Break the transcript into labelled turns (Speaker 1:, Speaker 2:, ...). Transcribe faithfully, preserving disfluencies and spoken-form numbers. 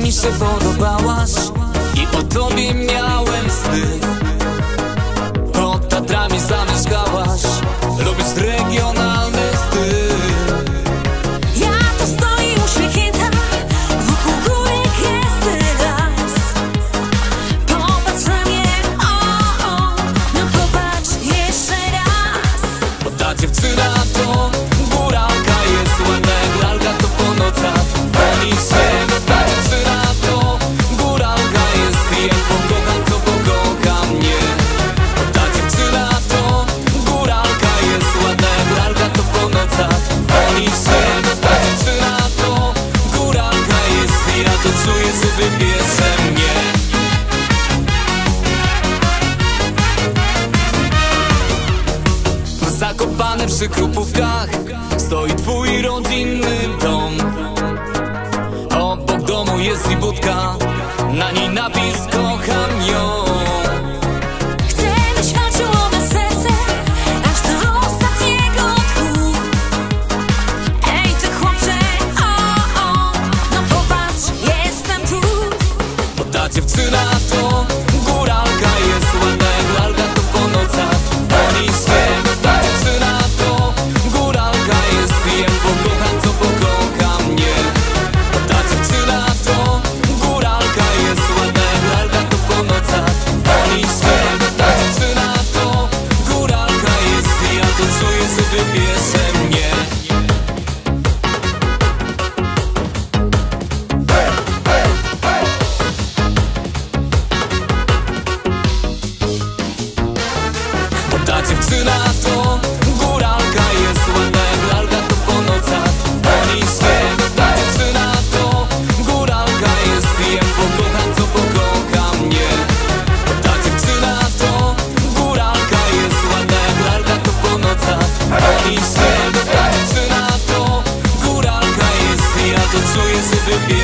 Speaker 1: mi się podobałaś i o tobie miałem sny. Pod Tatrami zamieszkałaś, lubisz regionalny styl.
Speaker 2: Ja tu stoję uśmiechnięta, wokół górek jest las. Popatrz na mnie, o, o, no popatrz jeszcze raz.
Speaker 1: Bo ta dziewczyna to Góralka, jest ładna jak lalka, to po nocach boli się. Bo ta dziewczyna to Góralka jest i jak pokocham, to pokocha mnie. Bo ta dziewczyna to Góralka, jest ładna jak lalka, to po nocach boli się. Bo ta dziewczyna to Góralka jest i ja to czuję, że wybierze mnie. Zakopane przy Krupówkach stoi twój rodzinny dom. Obok domu jest i budka, na niej napis kocham ją.
Speaker 2: Chcę, byś walczył o me serce, aż do ostatniego tchu. Ej ty chłopcze, o, o, no popatrz, jestem tu.
Speaker 1: Bo ta dziewczyna to Góralka, jest ładna jak lalka, to po nocach boli się. Bo ta dziewczyna to Góralka jest i jak pokocham, to pokocha mnie. Bo ta dziewczyna to Góralka, jest ładna jak lalka, to po nocach boli się. Bo ta dziewczyna to Góralka jest i ja to czuję, że wybierze mnie. Bo ta dziewczyna to Góralka, jest ładna jak lalka, to po nocach boli się. Bo ta dziewczyna to Góralka jest i jak pokocham, to pokocha mnie. Bo ta dziewczyna to Góralka, jest ładna jak lalka, to po nocach boli się. Bo ta dziewczyna to Góralka jest i ja to czuję, że wybierze